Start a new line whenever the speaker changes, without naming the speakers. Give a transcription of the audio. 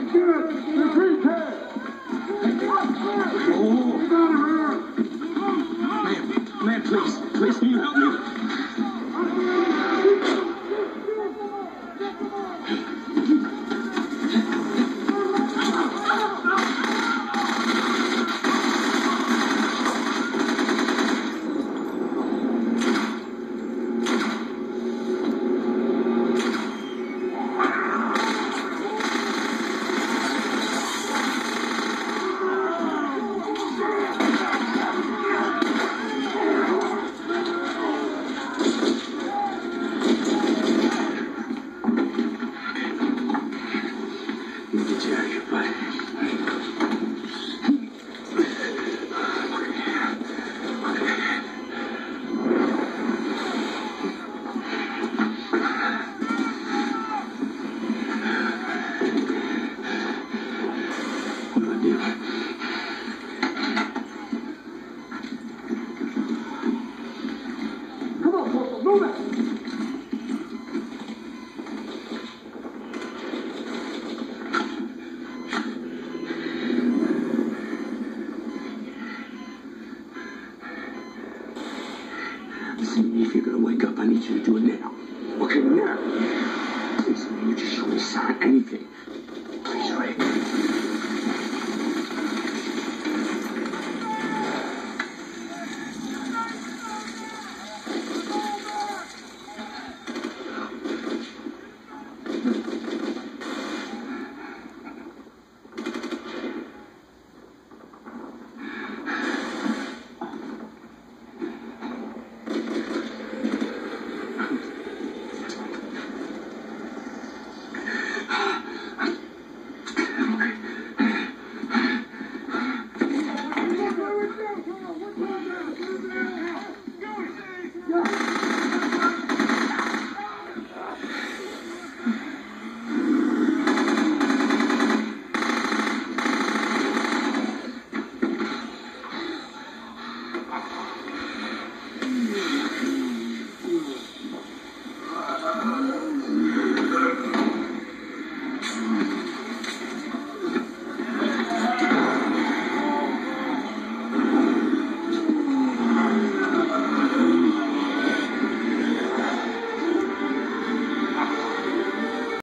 Man, please, can you help me? Listen, if you're gonna wake up, I need you to do it now. Okay, now. Please, man, you just show me a sign, anything.